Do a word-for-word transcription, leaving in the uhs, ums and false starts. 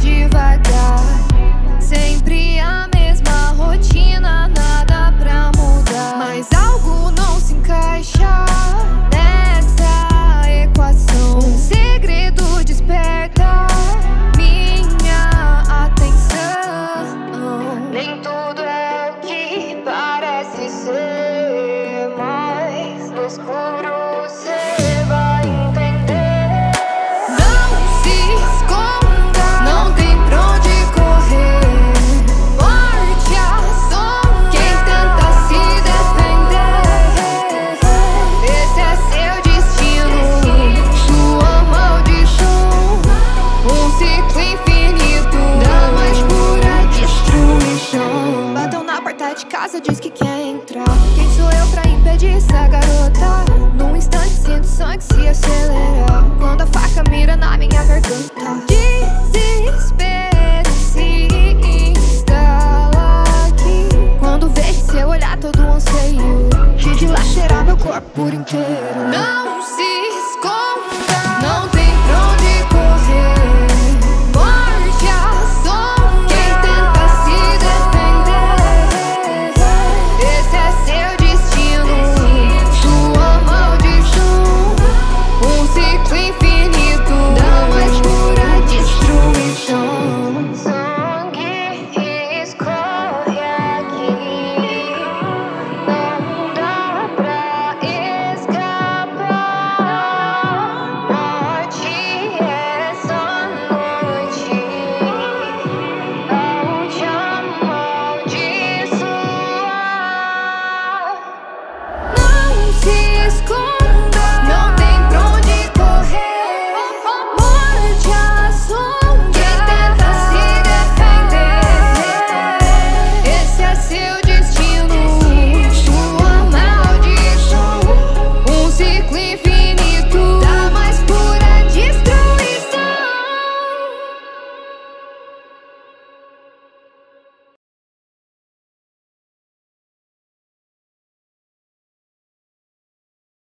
devagar. Sempre a mesma rotina, nada pra mudar. Mas algo não se encaixa nessa equação. Um segredo desperta minha atenção. Nem tudo é o que parece ser, mas no escuro cê vai entender. Não se esconda, não tem pra onde correr. Morte a som, quem tenta se defender. Esse é seu destino, sua maldição. Um ciclo infinito da mais pura destruição. Bateu na porta de casa, diz que quer entrar. Quem sou eu pra impedir essa garota? Num instante sinto sangue se acelerar. Quando a faca mira na minha garganta,